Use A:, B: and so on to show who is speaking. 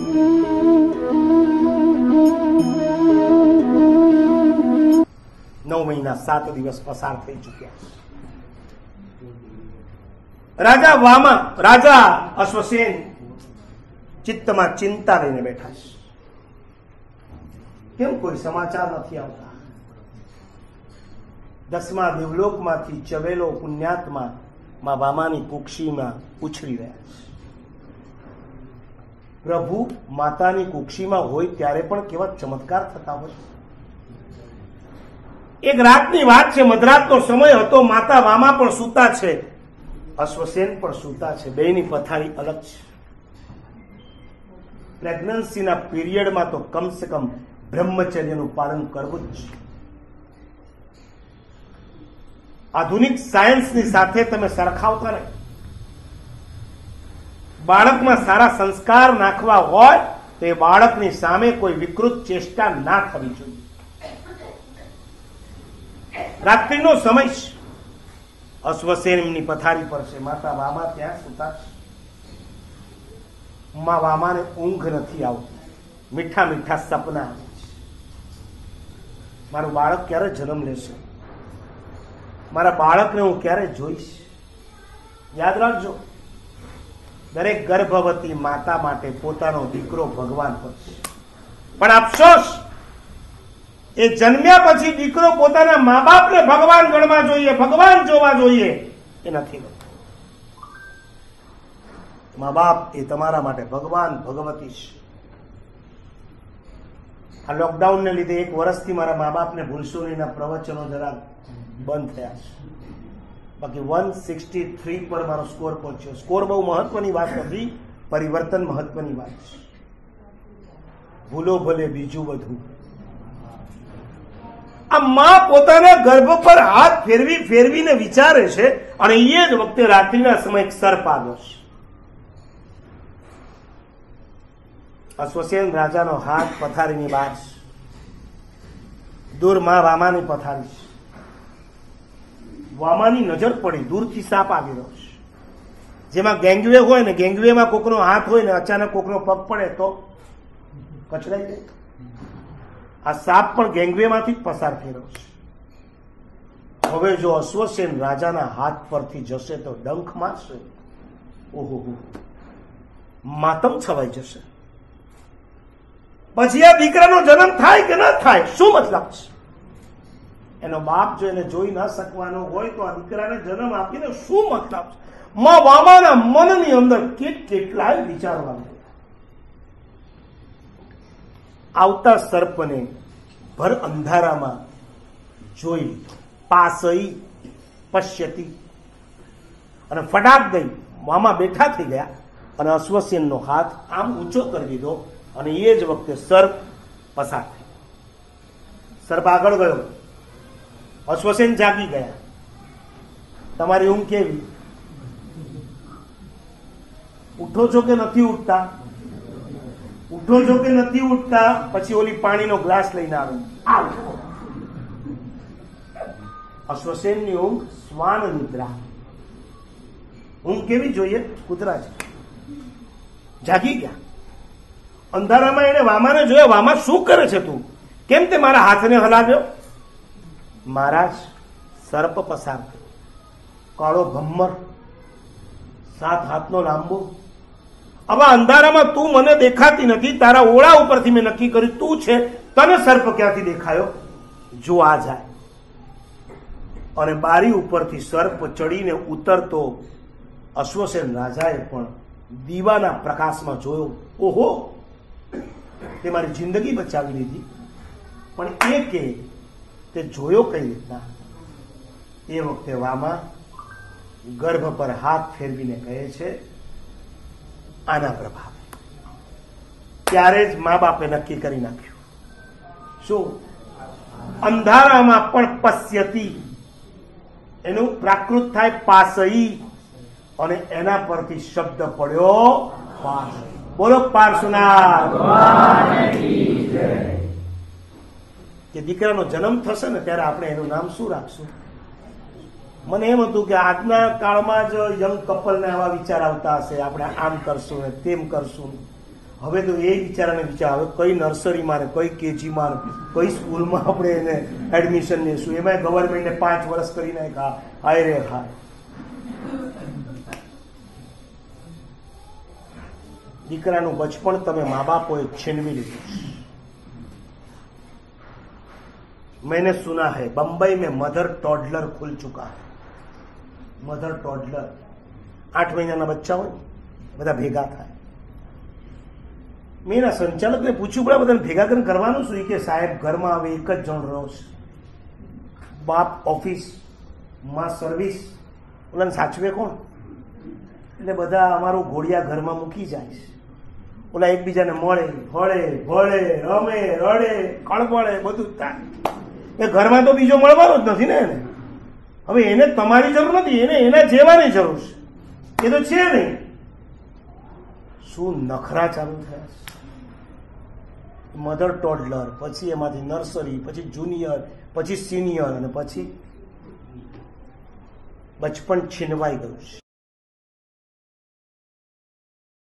A: 9 મહિના 7 દિવસ પસાર થઈ ચુક્યા. રાજા અશ્વસેન ચિત્તમાં ચિંતા લઈને બેઠા છે. કેમ કોઈ સમાચાર નથી આવતા? 10મા દેવલોકમાંથી ચવેલો પુણ્યાત્મા માં વામાની કુક્ષીમાં ઉછળી રહ્યા છે. પ્રભુ માતાની કુક્ષીમાં હોય ત્યારે પણ કેવા ચમત્કાર થતા હોય. એક રાતની વાત છે, મધરાતનો સમય હતો. માતા વામા પણ સૂતા છે, અશ્વસેન પણ સૂતા છે. બેયની પથારી અલગ છે. પ્રેગ્નન્સીના પીરિયડમાં તો કમસે કમ બ્રહ્મચર્યનું પાલન કરવું જ છે. આધુનિક સાયન્સની સાથે તમે સરખાવતા નહીં. બાળકમાં સારા સંસ્કાર નાખવા હોય તો એ બાળકની સામે કોઈ વિકૃત ચેષ્ટા ના થવી જોઈએ. રાત્રિનો સમય છે. અશ્વસેન એમની પથારી પર છે, માતા વામા ત્યાં સૂતા છે. મા વામાને ઊંઘ નથી આવતી. મીઠા મીઠા સપના આવે છે. મારું બાળક ક્યારે જન્મ લેશે? મારા બાળકને હું ક્યારે જોઈશ? યાદ રાખજો, દરેક ગર્ભવતી માતા માટે પોતાનો દીકરો ભગવાન હોય છે. પણ અફસોસ, એ જન્મ્યા પછી દીકરો પોતાના મા બાપને ભગવાન ગણવા જોઈએ, ભગવાન જોવા જોઈએ, એ નથી હોતું. મા બાપ એ તમારા માટે ભગવાન ભગવતી છે. આ લોકડાઉનને લીધે 1 વર્ષથી મારા મા બાપને ભૂલશો નહીંના પ્રવચનો જરા બંધ થયા છે. બાકી 163 પર મારો સ્કોર પહોંચ્યો. સ્કોર બહુ મહત્વની વાત નથી, પરિવર્તન મહત્વની વાત છે. ભૂલો ભલે બીજું બધું. આ માં પોતાના ગર્ભ પર હાથ ફેરવીને વિચારે છે, અને એ જ વખતે રાત્રિના સમય એક સર્પ આવ્યો છે. અશ્વસેન રાજાનો હાથ પથારીની બહાર છે. દૂર મા વામાની પથારી છે. વામાની નજર પડી, દૂરથી સાપ આવી રહ્યો છે. જેમાં ગેંગવે હોય ને, ગેંગવેમાં કોકનો હાથ હોય ને અચાનક કોકનો પગ પડે તો કચડાઈ જાય. આ સાપ પણ ગેંગવેમાંથી જ પસાર થઈ રહ્યો છે. હવે જો અશ્વસેન રાજાના હાથ પરથી જશે તો ડંખ મારશે. ઓહો, માતમ છવાઈ જશે. પછી આ દીકરાનો જન્મ થાય કે ન થાય, શું મતલબ છે? એનો બાપ જો એને જોઈ ન શકવાનો હોય તો આ દીકરાને જન્મ આપીને શું મતલબ છે? મા વામાના મનની અંદર કેટલાય વિચારો આવ્યા. આવતા સર્પને ભર અંધારામાં જોઈ લીધો. પાસઈ પશ્યતી, અને ફટાક દઈ મામા બેઠા થઈ ગયા અને અશ્વસેનનો હાથ આમ ઊંચો કરી દીધો, અને એ જ વખતે સર્પ પસાર થઈ. સર્પ આગળ ગયો. અશ્વસેન જાગી ગયા. તમારી ઊંઘ કેવી? ઉઠો છો કે નથી ઉઠતા? ઉઠો છો કે નથી ઉઠતા? પછી ઓલી પાણીનો ગ્લાસ લઈને આવે. અશ્વસેનની ઊંઘ શ્વાન નિદ્રા. ઊંઘ કેવી જોઈએ? કૂતરા છે. જાગી ગયા. અંધારામાં એને વામાને જોયા. વામા, શું કરે છે તું? કેમ તે મારા હાથને હલાવ્યો? મહારાજ, સર્પ પસાર થયો. કાળો ભમ્મર, 7 હાથનો લાંબો. હવે અંધારામાં તું મને દેખાતી નથી. તારા ઓળા ઉપરથી મેં નક્કી કર્યું તું છે. તને સર્પ ક્યાંથી દેખાયો? જો આ જાય. અને બારી ઉપરથી સર્પ ચડીને ઉતરતો અશ્વસેન રાજાએ પણ દીવાના પ્રકાશમાં જોયો. ઓહો, તે મારી જિંદગી બચાવી લીધી. પણ એ કે તે જોયો કઈ રીતના? એ વખતે વામા ગર્ભ પર હાથ ફેરવીને કહે છે, આના પ્રભાવ. ત્યારે જ મા બાપે નક્કી કરી નાખ્યું. શું? અંધારામાં પણ પશ્યતી. એનું પ્રાકૃત થાય પાસઈ, અને એના પરથી શબ્દ પડ્યો પાસ. બોલો પાર્શ્વનાથ. કે દીકરાનો જન્મ થશે ને ત્યારે આપણે એનું નામ શું રાખશું? મને એમ હતું કે આજના કાળમાં જ યંગ કપલને આવા વિચાર આવતા હશે, આપણે આમ કરશું ને તેમ કરશું. હવે તો એ બિચારાને વિચાર હવે કઈ નર્સરીમાં ને કઈ કેજીમાં કઈ સ્કૂલમાં આપણે એને એડમિશન લેશું. એમાં ગવર્મેન્ટને 5 વર્ષ કરી નાખ્યા. હાય રે હાય. દીકરાનું બચપણ તમે મા બાપોએ છીનવી લીધું. मैंने सुना है बंबई में मदर टॉडलर खुल चुका है. मदर टॉडलर 8 મહિનાના બચ્ચા હોય બધા ભેગા થાય. મેં એના સંચાલકને પૂછ્યું બરાબર બધાને ભેગા કરીને કરવાનું શું? કે સાહેબ ઘરમાં હવે એક જ જણ રહો છે, બાપ ઓફિસ, માં સર્વિસ, ઓલાને સાચવે કોણ? એટલે બધા અમારું ઘોડિયા ઘરમાં મૂકી જાય છે. ઓલા એકબીજાને મળે, હળે, ભળે, રમે, રડે, કળબળે, બધું થાય. એ ઘરમાં તો બીજો મળવાનો જ નથી ને એને. હવે એને તમારી જરૂર નથી, એને એના જેવાની જરૂર છે. એ તો છે નહીં. શું નખરા ચાલુ થયા છે? મધર ટોડલર, પછી એમાંથી નર્સરી, પછી જુનિયર, પછી સિનિયર, અને પછી બચપન છીનવાઈ ગયું છે.